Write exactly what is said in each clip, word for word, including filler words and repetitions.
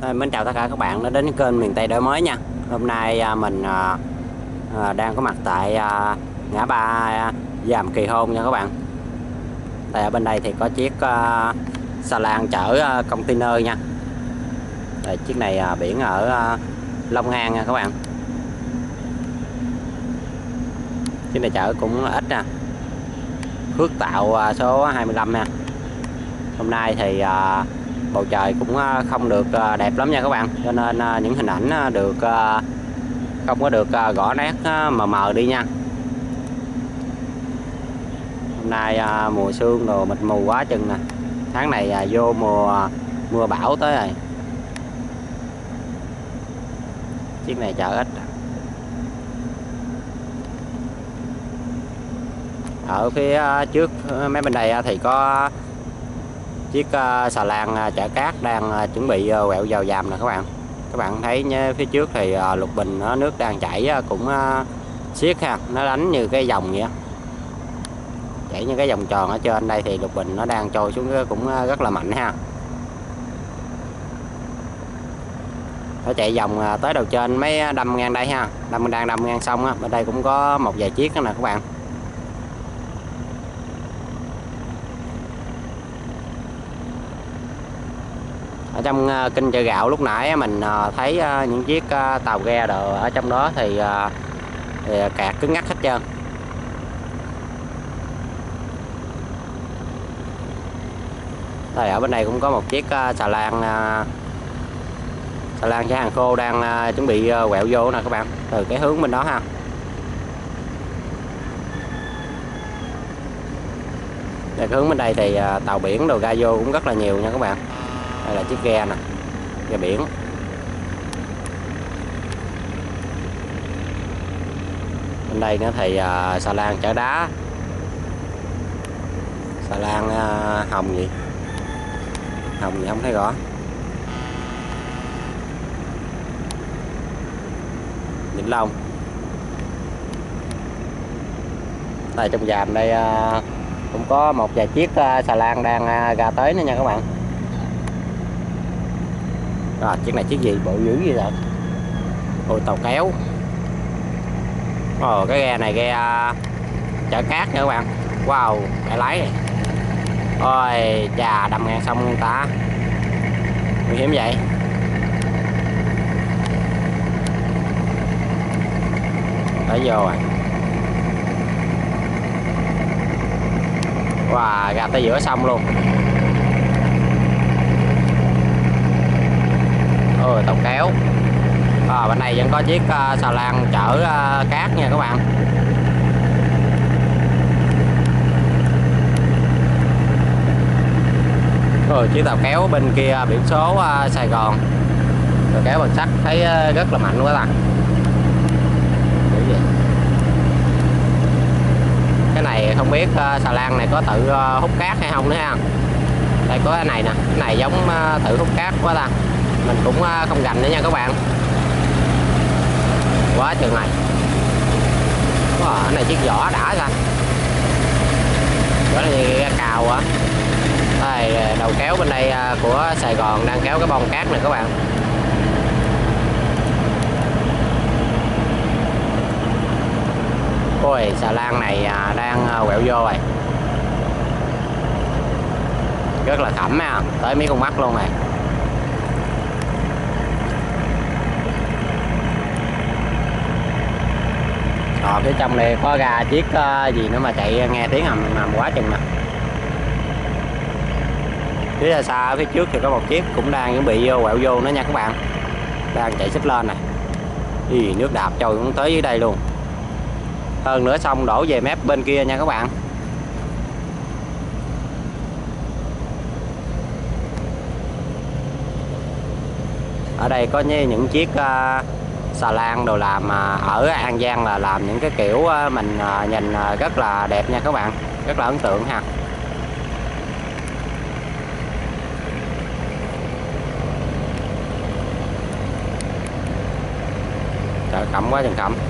À, mến chào tất cả các bạn đã đến kênh miền Tây đổi mới nha. Hôm nay à, mình à, à, đang có mặt tại à, ngã ba à, Dàm Kỳ Hôn nha các bạn. Tại ở bên đây thì có chiếc à, xà lan chở à, container nha. Đây, chiếc này à, biển ở à, Long An nha các bạn. Chiếc này chở cũng ít nè. Phước Tạo à, số hai mươi lăm nha. Hôm nay thì à, bầu trời cũng không được đẹp lắm nha các bạn, cho nên những hình ảnh được không có được rõ nét mờ mờ đi nha. Hôm nay mùa sương rồi mịt mù quá chừng nè, tháng này vô mùa mưa bão tới rồi. Chiếc này chở ít. Ở phía trước mấy bên đây thì có chiếc uh, xà lan uh, chở cát đang uh, chuẩn bị uh, quẹo vào dàm nè các bạn. Các bạn thấy nhé, phía trước thì uh, lục bình uh, nước đang chảy uh, cũng uh, xiết ha, nó đánh như cái dòng vậy, chảy như cái vòng tròn ở trên đây, thì lục bình nó đang trôi xuống cũng uh, rất là mạnh ha. Nó chạy vòng uh, tới đầu trên mấy đâm ngang đây ha, đâm đang đâm ngang xong á, bên đây cũng có một vài chiếc nữa nè các bạn. Ở trong uh, kênh chợ gạo lúc nãy mình uh, thấy uh, những chiếc uh, tàu ghe đồ ở trong đó thì, uh, thì cạt cứng ngắc hết trơn. Đây, ở bên này cũng có một chiếc uh, xà lan uh, xà lan chở hàng khô đang uh, chuẩn bị uh, quẹo vô nè các bạn, từ cái hướng bên đó ha. Đây, cái hướng bên đây thì uh, tàu biển đồ ra vô cũng rất là nhiều nha các bạn. Đây là chiếc ghe nè, ghe biển. Bên đây nữa thì uh, xà lan chở đá, xà lan uh, hồng gì hồng gì không thấy rõ. Vĩnh Long. Tại trong dàm đây uh, cũng có một vài chiếc uh, xà lan đang uh, ra tới nữa nha các bạn. À, chiếc này chiếc gì bự dữ vậy vậy? Ôi, tàu kéo. Ồ, cái ghe này ghe uh, chở cát nha các bạn. Wow, cái lái này. Ôi, chà, đâm ngang sông luôn ta. Nguy hiểm vậy. Tới vô rồi. Wow, ra tới giữa sông luôn. Ôi, tàu kéo. À, bên này vẫn có chiếc uh, xà lan chở uh, cát nha các bạn. Rồi, chiếc tàu kéo bên kia biển số uh, Sài Gòn. Tàu kéo bằng sắt thấy uh, rất là mạnh quá ta. Cái này không biết uh, xà lan này có tự uh, hút cát hay không nữa ha. Đây có cái này nè, cái này giống uh, tự hút cát quá ta. Mình cũng uh, không gành nữa nha các bạn. Quá chừng này. Wow, cái này chiếc vỏ đã ra. Đó là ghe cào á. Đây, đầu kéo bên đây của Sài Gòn đang kéo cái bông cát này các bạn. Ôi, xà lan này đang quẹo vô rồi. Rất là khẩm ha, tới mấy con mắt luôn này. Ở phía trong này có ra chiếc uh, gì nữa mà chạy nghe tiếng hầm hầm quá chừng nè. Phía xa ở phía trước thì có một chiếc cũng đang chuẩn bị quẹo vô nữa nha các bạn. Đang chạy xích lên này. Ý, nước đạp trôi cũng tới dưới đây luôn. Hơn nữa xong đổ về mép bên kia nha các bạn. Ở đây có những chiếc uh, xà lan đồ làm ở An Giang là làm những cái kiểu mình nhìn rất là đẹp nha các bạn, rất là ấn tượng ha. Trời, khẩm quá chừng khẩm.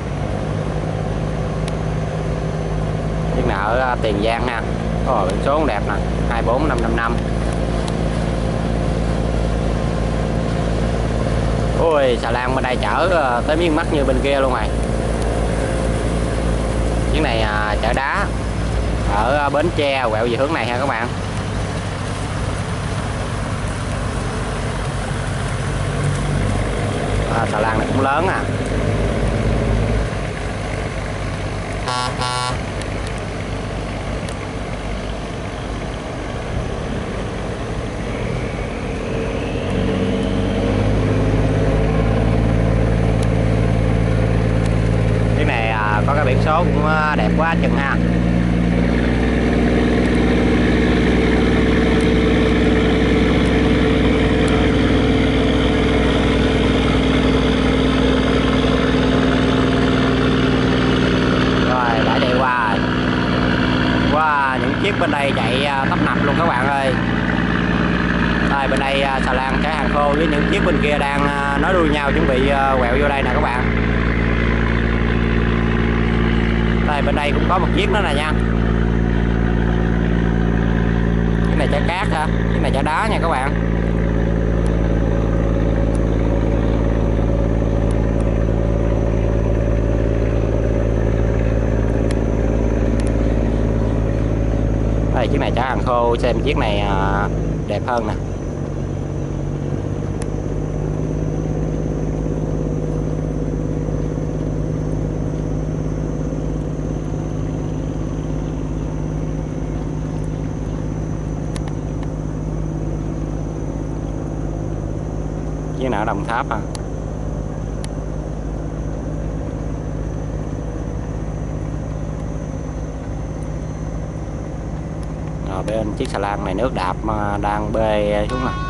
Chiếc nào ở Tiền Giang ha. Ồ, biển số cũng đẹp nè, hai bốn năm năm năm. Ôi xà lan bên đây chở tới miếng mắt như bên kia luôn rồi. Chiếc này à, chở đá ở Bến Tre quẹo về hướng này ha các bạn. À, xà lan này cũng lớn à. Chiếc này à, có cái biển số cũng đẹp quá chừng ha. Chiếc bên đây chạy tấp nập luôn các bạn ơi. Đây, bên đây xà lan chở hàng khô với những chiếc bên kia đang nói đuôi nhau chuẩn bị quẹo vô đây nè các bạn. Đây bên đây cũng có một chiếc nữa nè nha. Chiếc này chở cát hả? Chiếc này chở đá nha các bạn. Đây, chiếc này chở hàng khô, xem chiếc này à, đẹp hơn nè. Chiếc nào ở Đồng Tháp à. Rồi bên chiếc xà lan này nước đạp mà đang bê xuống nè.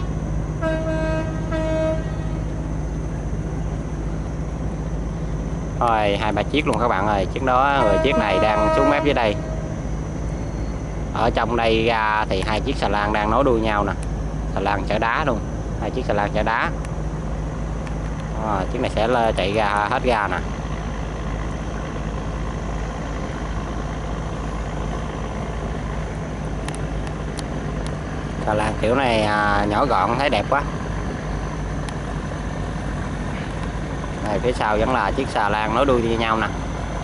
Rồi hai ba chiếc luôn các bạn ơi. Chiếc đó rồi chiếc này đang xuống mép dưới đây. Ở trong đây ra thì hai chiếc xà lan đang nối đuôi nhau nè. Xà lan chở đá luôn. Hai chiếc xà lan chở đá. Rồi, chiếc này sẽ chạy ra hết ga nè. Xà lan kiểu này à, nhỏ gọn thấy đẹp quá. Này phía sau vẫn là chiếc xà lan nối đuôi với nhau nè.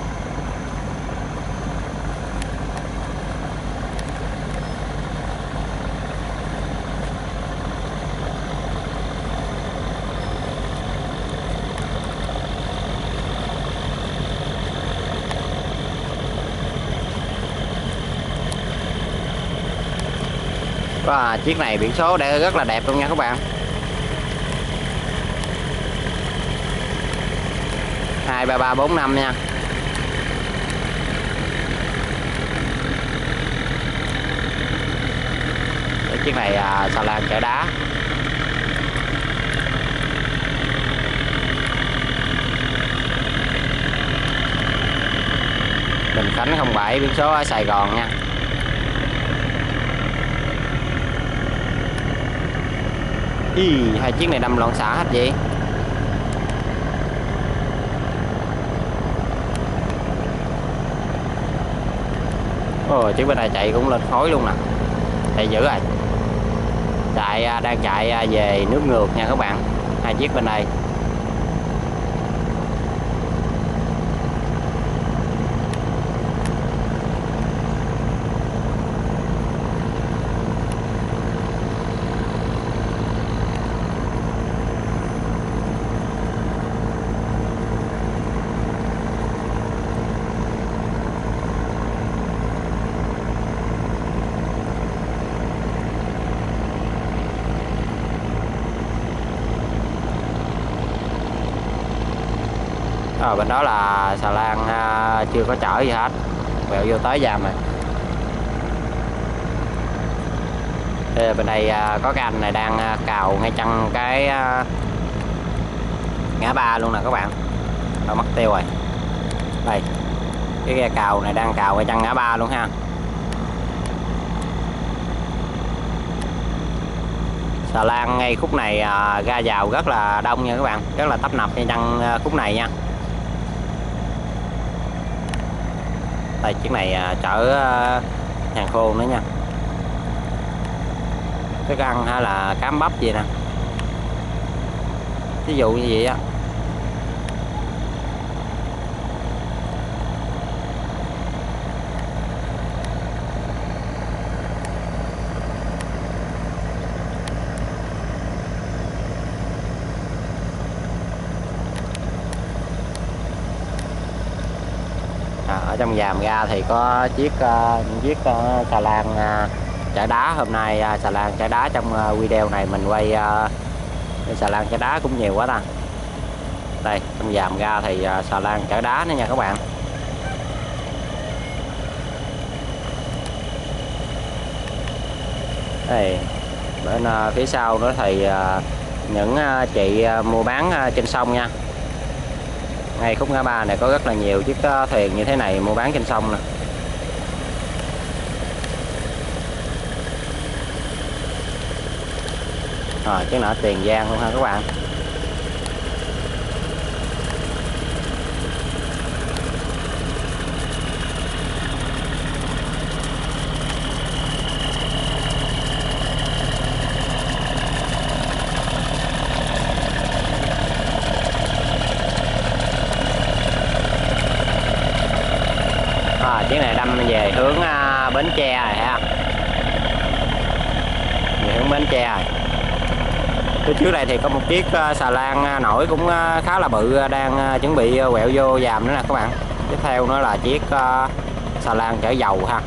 Và chiếc này biển số để rất là đẹp luôn nha các bạn. Hai ba ba bốn năm nha. Cái chiếc này à, xà lan chở đá. Bình Khánh không bảy, biển số ở Sài Gòn nha. Ý, hai chiếc này đâm loạn xả hết vậy. Ồ, chiếc bên này chạy cũng lên khói luôn nè. Chạy dữ rồi. Chạy đang chạy về nước ngược nha các bạn. Hai chiếc bên này. Rồi bên đó là xà lan à, chưa có chở gì hết, quẹo vô tới giam rồi. Thì bên đây à, có cái anh này đang à, cào ngay chân cái à, ngã ba luôn nè các bạn. Rồi mất tiêu rồi. Đây, cái ghe cào này đang cào ngay chân ngã ba luôn ha. Xà lan ngay khúc này à, ra vào rất là đông nha các bạn, rất là tấp nập ngay chân à, khúc này nha. Đây chiếc này à, chở à, hàng khô nữa nha. Thức ăn hay là cám bắp gì nè. ví dụ như vậy á. À, ở trong Giàm ra thì có chiếc uh, chiếc uh, xà lan uh, chở đá. Hôm nay uh, xà lan chở đá trong uh, video này mình quay uh, xà lan chở đá cũng nhiều quá ta. Đây, trong Giàm ra thì uh, xà lan chở đá nữa nha các bạn. Đây, bên uh, phía sau nữa thì uh, những uh, chị uh, mua bán uh, trên sông nha. Ngay khúc ngã ba này có rất là nhiều chiếc uh, thuyền như thế này mua bán trên sông nè. Rồi, chiếc nọ Tiền Giang luôn ha các bạn. À, chiếc này đâm về hướng uh, Bến Tre rồi ha. Về hướng Bến Tre rồi. Phía trước đây thì có một chiếc uh, xà lan uh, nổi cũng uh, khá là bự uh, đang uh, chuẩn bị uh, quẹo vô Giàm nữa nè các bạn. Tiếp theo nữa là chiếc uh, xà lan chở dầu ha.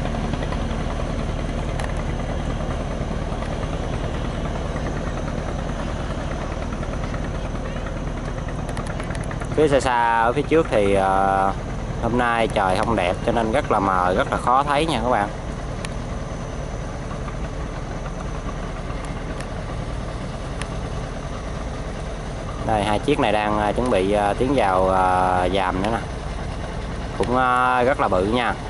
Phía xa xa ở phía trước thì uh, hôm nay trời không đẹp cho nên rất là mờ, rất là khó thấy nha các bạn. Đây, hai chiếc này đang uh, chuẩn bị uh, tiến vào uh, Giàm nữa nè. Cũng uh, rất là bự nha.